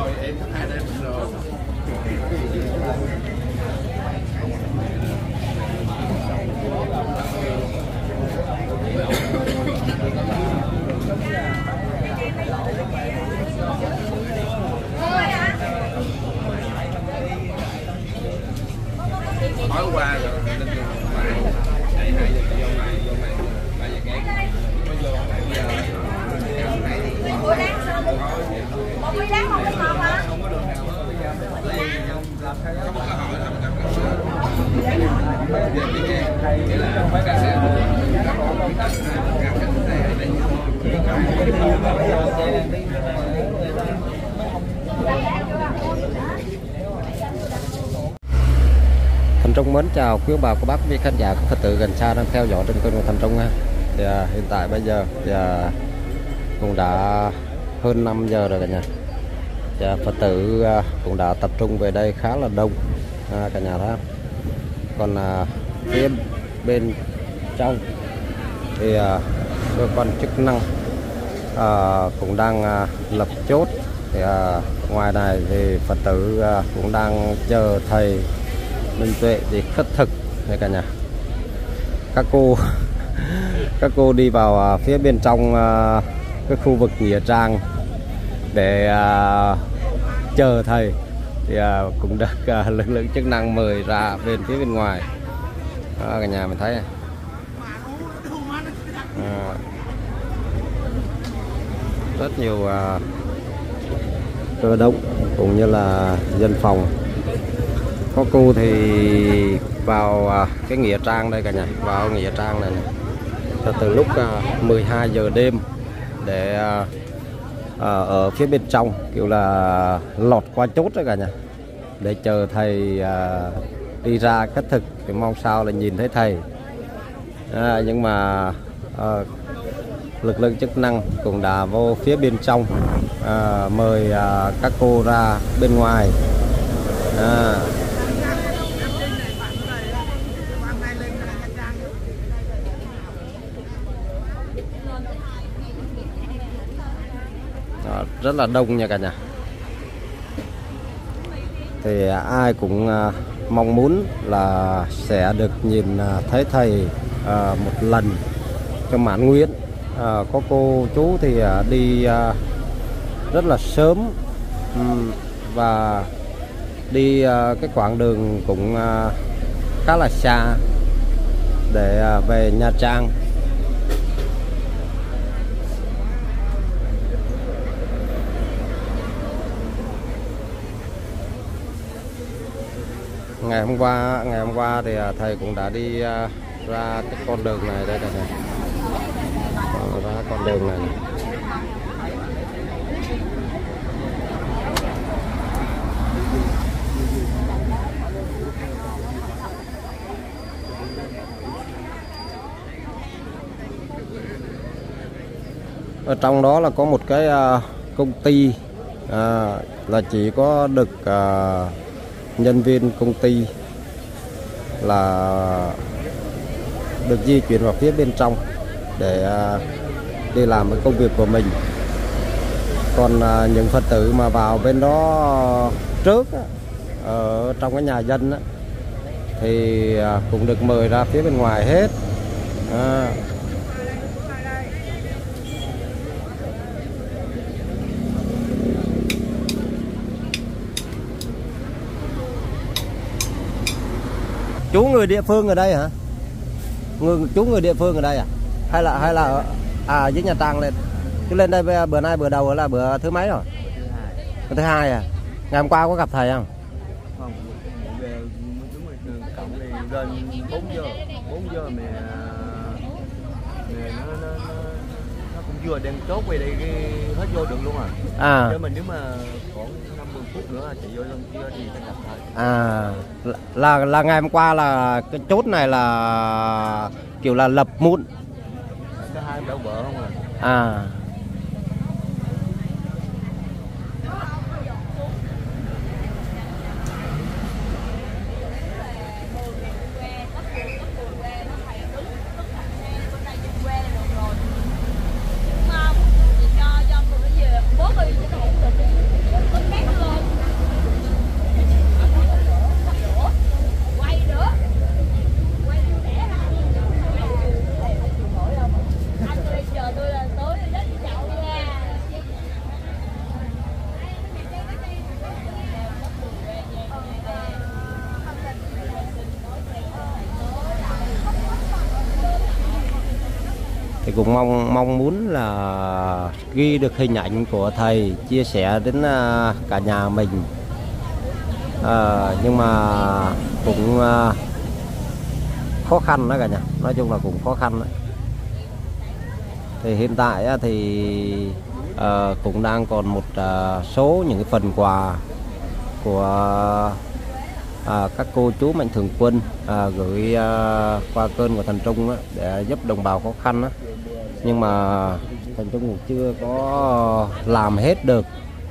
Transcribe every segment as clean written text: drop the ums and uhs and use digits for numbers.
rồi, em hai đêm rồi. Nói qua rồi lên đường bài này 2 giờ vô này 3 giờ kém mới vô bây giờ Ủa đáng sao một cái đáng không có phòng hả? không có đường nào hết bây giờ làm sao có một cơ hội làm nghĩa là phải ca xe Thành Trung mến chào quý bà, cô bác, quý khán giả, Phật tử gần xa đang theo dõi trên kênh của Thành Trung ha. Thì hiện tại bây giờ thì cũng đã hơn 5 giờ rồi cả nhà. Thì, Phật tử cũng đã tập trung về đây khá là đông cả nhà đó. Còn phía bên trong thì cơ quan chức năng cũng đang lập chốt. Thì ngoài này thì Phật tử cũng đang chờ thầy Minh Tuệ để khất thực này cả nhà. Các cô đi vào phía bên trong cái khu vực nghĩa trang để chờ thầy. Thì cũng được lực lượng chức năng mời ra bên phía bên ngoài. Cả nhà mình thấy rất nhiều cơ động cũng như là dân phòng. Có cô thì vào cái nghĩa trang đây cả nhà, vào nghĩa trang này từ lúc 12 giờ đêm để ở phía bên trong kiểu là lọt qua chốt đấy cả nhà, để chờ thầy đi ra cất thực thì mong sao là nhìn thấy thầy. Nhưng mà lực lượng chức năng cũng đã vô phía bên trong mời các cô ra bên ngoài. Rất là đông nha cả nhà. Thì ai cũng mong muốn là sẽ được nhìn thấy thầy một lần cho mãn nguyện. Có cô chú thì đi rất là sớm và đi cái quãng đường cũng khá là xa để về Nha Trang. Ngày hôm qua thì thầy cũng đã đi ra cái con đường này đây này, ra con đường này. Ở trong đó là có một cái công ty là chỉ có được nhân viên công ty là được di chuyển vào phía bên trong để đi làm cái công việc của mình. Còn những Phật tử mà vào bên đó trước ở trong cái nhà dân thì cũng được mời ra phía bên ngoài hết. Chú người địa phương ở đây hả? Chú người địa phương ở đây à? Hay là dưới Nha Trang lên? Chứ lên đây bữa nay bữa đầu là bữa thứ mấy rồi? Bữa thứ hai à? Ngày hôm qua có gặp thầy không? Không, về cộng thì lên 4 giờ mà nó cũng vừa đang chốt quay đây hết vô được luôn à. Chứ mình nếu mà khoảng 50 phút nữa chạy vô lên kia thì phải gặp thầy. Là ngày hôm qua là cái chốt này là kiểu là lập muộn. Cái hai đỡ vợ không à. Bố đi chứ không được. thì cũng mong muốn là ghi được hình ảnh của thầy, chia sẻ đến cả nhà mình. Nhưng mà cũng khó khăn đó cả nhà, nói chung là cũng khó khăn đó. Thì hiện tại thì cũng đang còn một số những cái phần quà của các cô chú mạnh thường quân gửi qua kênh của Thành Trung để giúp đồng bào khó khăn đó. Nhưng mà Thành Trung cũng chưa có làm hết được.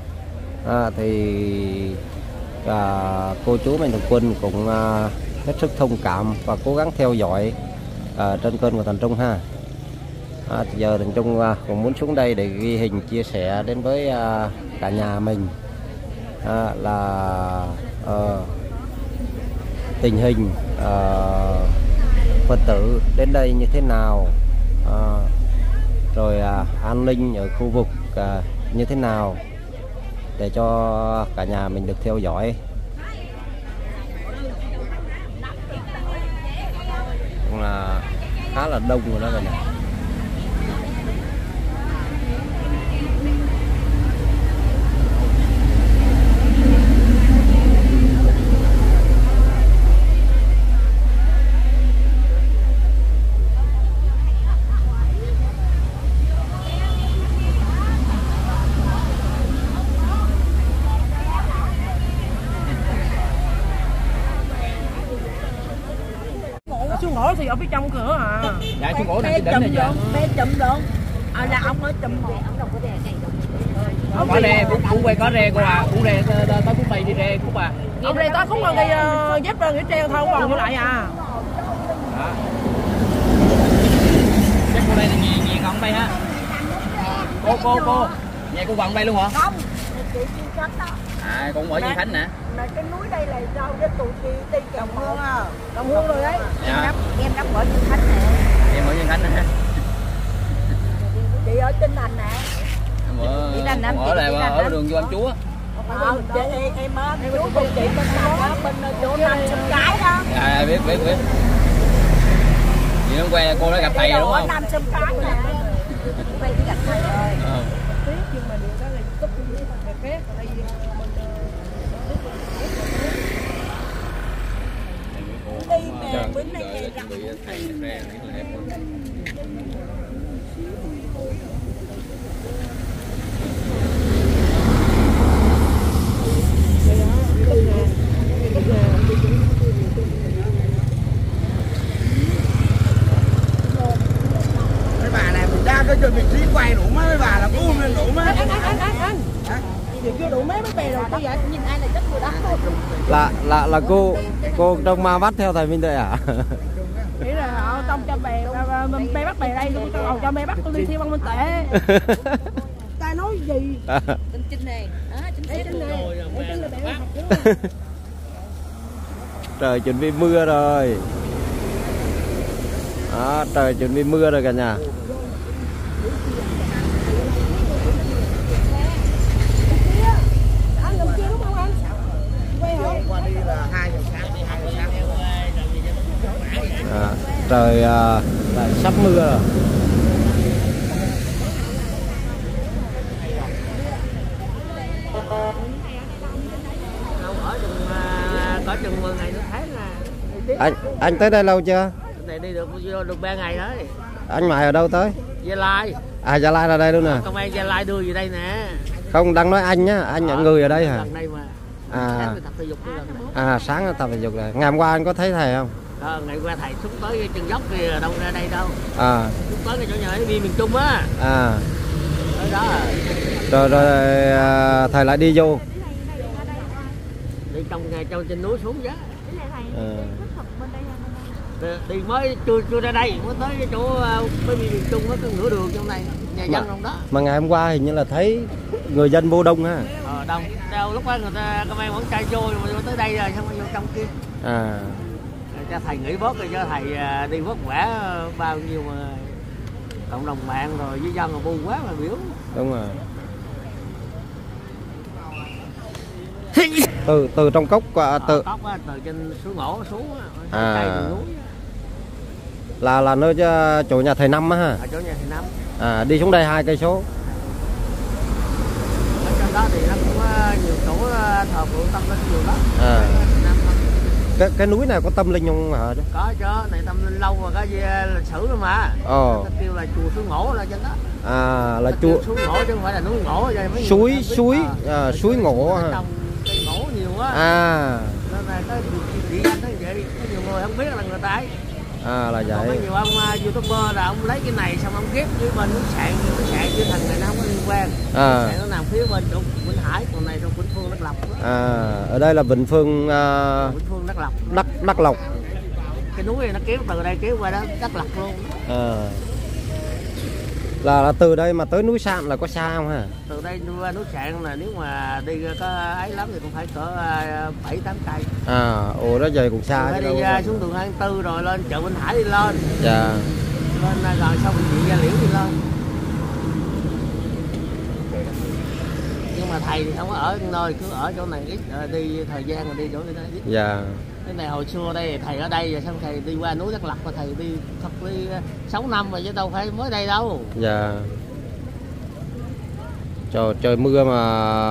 Thì cô chú mạnh thường quân cũng hết sức thông cảm và cố gắng theo dõi trên kênh của Thành Trung ha. Giờ Thành Trung cũng muốn xuống đây để ghi hình chia sẻ đến với cả nhà mình là tình hình Phật tử đến đây như thế nào, rồi an ninh ở khu vực như thế nào để cho cả nhà mình được theo dõi. Cũng là khá là đông rồi đó các bạn. Xuống gỗ thì ở phía trong cửa à. Dạ xuống gỗ này đến này giờ. Bé chụm luôn. Là ông ở chụm về, ông đâu có đè này đâu. Có rê, cũng quay có rê cô à, cũng rê tới cũng bay đi rê cũng à. Ông rê tới cũng còn đi dép nghĩa treo thôi không còn như lại à. Chắc cô đây là nhẹ không bay ha. Cô nhà cô Hoàng bay luôn hả? Không, chị Chi Khánh đó. Cũng ở Chi Khánh nè. Mà cái núi đây là sao với tụi chị đi Đồng Hương à. Đồng Hương rồi đấy. Dạ. Em đóng ở Chi Khánh nè. Em ở Chi Khánh nè. Chị ở Tinh Thành nè. Ở lại ở đường Vô Anh Chúa. Chị em á, chú con chị bên chỗ Nam Sông Cái đó. Dạ biết. Chị hôm qua cô đã gặp thầy rồi đúng không? Nam Sông Cái nè. Quay đi gặp thầy rồi. Nhưng mà điều đó là cấp phép ở đây. Đi nè, bữa nay ngày rằm. Mấy bà này mình đang có cho vị trí quay đủ mấy bà là buông lên đủ mấy. Anh. Giờ chưa đủ mấy bè rồi tôi vậy nhìn ai là chắc người đó. Là cô trong ma bắt theo thầy Minh Tuệ à? Nghĩ là họ tông cho bè bắt bè đây tôi cầu cho bè bắt tôi đi theo băng Minh Tuệ. Ta nói gì? Chính này. Chính này. Trời chuẩn bị mưa rồi. Trời chuẩn bị mưa rồi cả nhà. Anh làm chưa đúng không anh? Quay hả? Qua đi là 2 giờ sáng. Trời lại sắp mưa rồi. Có chừng 10 ngày nữa thấy là. Anh tới đây lâu chưa? Này đi được 3 ngày rồi. Anh ngoại ở đâu tới? Gia Lai. Gia Lai là đây luôn nè. Công an Gia Lai đưa về đây nè. Không, đang nói anh nhá, anh nhận người ở đây hả? Gần đây mà. Tập thể dục sáng nó tập thể dục rồi. Ngày hôm qua anh có thấy thầy không? Ngày qua thầy xuống tới chân dốc thì đâu ra đây đâu. Xuống tới cái chỗ nhà đi miền Trung á. Tới đó à. Rồi thầy lại đi vô. Đi trong trên núi xuống giá. Đi mới chưa ra đây, mới tới cái chỗ mới miền Trung có nửa đường trong này, nhà dân trong đó. Mà ngày hôm qua hình như là thấy người dân vô đông ha. Đông. Đâu lúc đó người ta công an vẫn trai vô mà tới đây rồi xong rồi vô trong kia. Cho thầy nghỉ bớt rồi cho thầy đi vất vả bao nhiêu mà cộng đồng mạng rồi với dân là bu quá mà biểu. Đúng rồi. Từ trong cốc qua từ trên suối Ngổ xuống Là nơi chỗ nhà thầy Năm á ha. Ở chỗ nhà thầy Năm. À, đi xuống đây 2 cây số. Ở trong đó thì nó cũng nhiều chỗ thờ phượng tâm linh nhiều lắm. Cái núi này có tâm linh không hả? Có chứ, này tâm linh lâu rồi, có gì lịch sử rồi mà. Nó kêu là chùa Suối Ngổ là trên đó. À, là chùa Suối Ngổ chứ không phải là núi Ngổ. Suối Ngổ ha. Trồng cây ngổ nhiều quá. À. Nên là có địa danh đó vậy, có nhiều người không biết là người ta ấy. À, là vậy. Còn có nhiều ông YouTuber là ông lấy cái này xong ông ghép với bên nước sạn với thằng này nó không có liên quan. Nước sạn nó nằm phía bên chỗ Vĩnh Hải, còn này trong Vĩnh Phương Đắk Lắk. À, ở đây là Vĩnh Phương Vĩnh Phương Đắk Lắk. Đắk Lắk. Cái núi này nó kéo từ đây kéo qua đó Đắk Lắk luôn. À. Là từ đây mà tới núi Sạn là có xa không hả? Từ đây qua núi Sạn là nếu mà đi có ấy lắm thì cũng phải cỡ 7-8 cây. À, ồ đó giờ cũng xa chứ đâu. Đi xuống đường 24 rồi lên chợ Vĩnh Hải đi lên. Dạ. Lên rồi sau bệnh viện Gia Liễu đi lên. Nhưng mà thầy thì không có ở nơi, cứ ở chỗ này ít, đi thời gian rồi đi chỗ này ít. Dạ. Cái này hồi xưa đây thầy ở đây rồi xong thầy đi qua núi Đắk Lắk và thầy đi thật đi 6 năm rồi chứ đâu phải mới đây đâu. Dạ. Trời mưa mà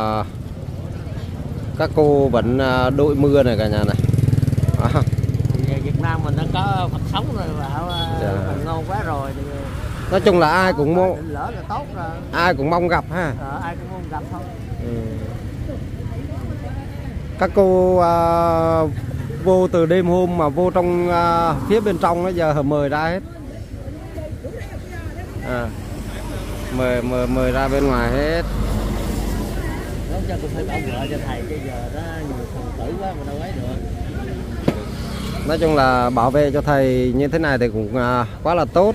các cô vẫn đội mưa này cả nhà này. Việt Nam mình đã có Phật sống rồi bảo ngon quá rồi thì nói chung là ai cũng mong lỡ là tốt rồi. Ai cũng mong gặp ha. Ai cũng mong gặp thôi. Các cô vô từ đêm hôm mà vô trong phía bên trong nó giờ mời ra hết. Mời ra bên ngoài hết. Nói cho cũng phải bảo vệ cho thầy chứ giờ đó nhiều phần tử quá mà đâu ấy được. Nói chung là bảo vệ cho thầy như thế này thì cũng quá là tốt.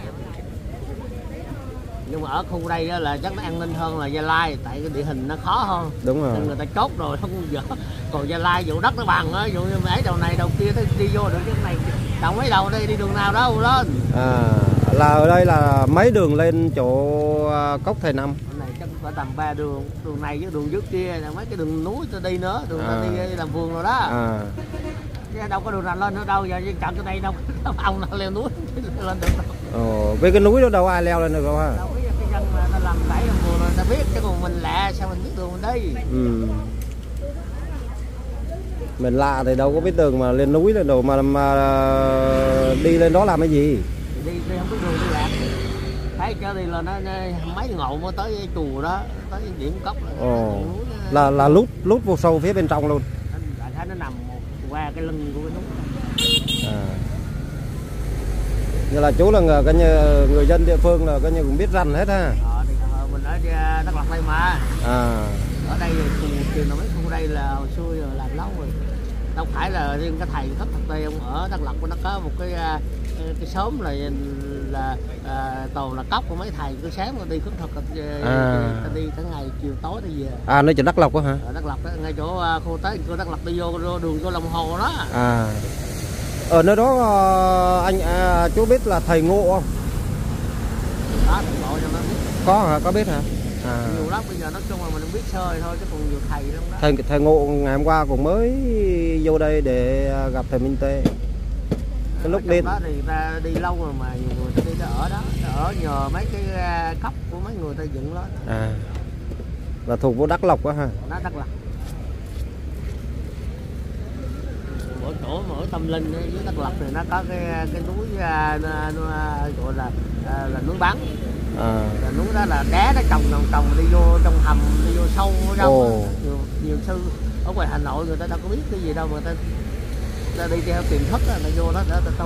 Nhưng mà ở khu đây đó là chắc nó an ninh hơn là Gia Lai, tại cái địa hình nó khó hơn. Đúng rồi. Nên người ta chốt rồi không dở. Còn Gia Lai vụ đất nó bằng á, vụ như ấy đầu này đầu kia đi vô được cái này đâu mấy đầu đây đi đường nào đâu lên. Là ở đây là mấy đường lên chỗ cốc thầy Năm. Này chắc phải tầm 3 đường, đường này với đường trước kia là mấy cái đường núi tôi đi nữa, đường ta đi làm vườn rồi đó. Chứ đâu có đường nào lên nữa đâu, giờ chọn cái đây đâu ông nào leo núi lên được đâu. Với cái núi đó đâu ai leo lên được đâu ha. Đâu biết cái dân mà ta làm rẫy làm vườn rồi ta biết, chứ còn mình lạ sao mình biết đường mình đi. Mình lạ thì đâu có biết đường mà lên núi lên đồ mà đi lên đó làm cái gì? Đi không biết đường đi lạc. Thấy cho đi lên nó mấy ngộ mới tới chùa đó, tới điểm cốc là lút vô sâu phía bên trong luôn. Thấy nó nằm qua cái lưng của cái núi. Như là chú là coi như người dân địa phương là coi như cũng biết rành hết ha. Mình ở Đắk Lắk đây mà. Ở đây trường nào mấy khu đây là hồi xưa rồi làm lâu rồi. Đâu phải là riêng cái thầy thất thật đây, ông ở Đắk Lắk nó có một cái xóm là toàn là cốc của mấy thầy, cứ sáng mà đi khất thực đi cả ngày chiều tối đi về. Nơi chỗ Đắk Lắk á hả? Ở Đắk Lắk đó, ngay chỗ khu tới khu Đắk Lắk đi vô đường vô lòng hồ đó. Ở nơi đó anh chú biết là thầy Ngộ không? Đó, thầy Ngộ cho nó biết. Có hả? Có biết hả? Nhiều lắm, bây giờ nói chung là mình không biết sơi thôi chứ còn nhiều thầy lắm đó. Thầy Ngộ ngày hôm qua cũng mới vô đây để gặp thầy Minh Tê. Cái lúc đi đó thì ta đi lâu rồi mà nhiều người ta đi ở đó, ở nhờ mấy cái cốc của mấy người ta dựng lên. Là thuộc vô Đắk Lắk á ha. Nó Đắk Lắk. Mỗi chỗ mỗi tâm linh với Đắk Lắk thì nó có cái núi gọi là núi Bắn. Là núi đó là đá nó trồng đi vô trong hầm, đi vô sâu trong. Nhiều sư ở ngoài Hà Nội người ta đâu có biết cái gì đâu mà ta đi theo tiềm thức là vô đó để ta tu.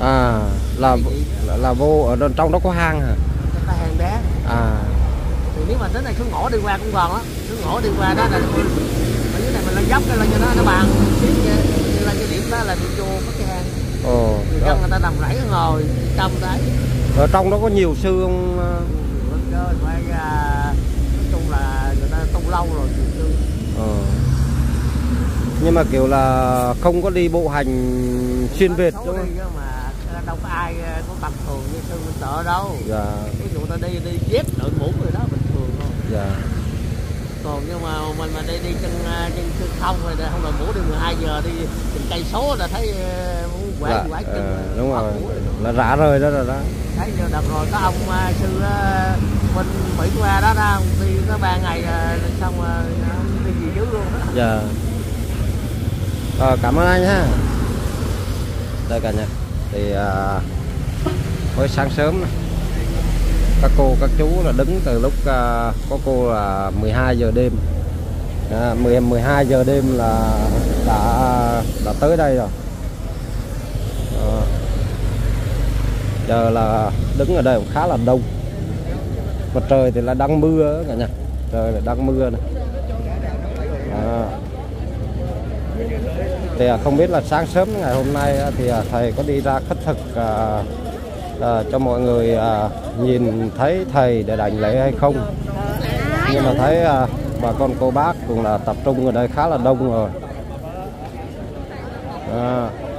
Là vô ở trong đó có hang hả? Có hang đá. Thì nếu mà tới này xuống ngõ đi qua cũng còn á, xuống ngõ đi qua đó là ở dưới này mình lên dốc cái lên cho nó bằng xíu như là cái điểm đó là đi vô có cái hang. Người dân người ta nằm rẫy ngồi trong đấy. Ở trong đó có nhiều sư không? Phải nói chung là người ta tu lâu rồi nhiều sư. Nhưng mà kiểu là không có đi bộ hành xuyên Việt đúng không? Mà đâu có ai có tầm thường như sư Minh Tự đâu. Ví dụ ta đi dép đội mũ người đó bình thường thôi. Còn nhưng mà mình mà đi chân không rồi, không đội mũ đi 12 giờ đi từng cây số là thấy quẻ đúng rồi, là rã rời đó rồi đó. Thấy đợt rồi có ông sư bên Mỹ qua đó ra đi có 3 ngày xong rồi đi gì dưới luôn đó. Dạ. Cảm ơn anh ha. Đây cả nhà thì mới sáng sớm các cô các chú là đứng từ lúc có cô là 12 giờ đêm, 12 giờ đêm là đã tới đây rồi. Giờ là đứng ở đây cũng khá là đông, mà trời thì là đang mưa đó cả nhà, trời là đang mưa này. Thì không biết là sáng sớm ngày hôm nay thì thầy có đi ra khất thực cho mọi người nhìn thấy thầy để đảnh lễ hay không, nhưng mà thấy bà con cô bác cũng là tập trung ở đây khá là đông rồi.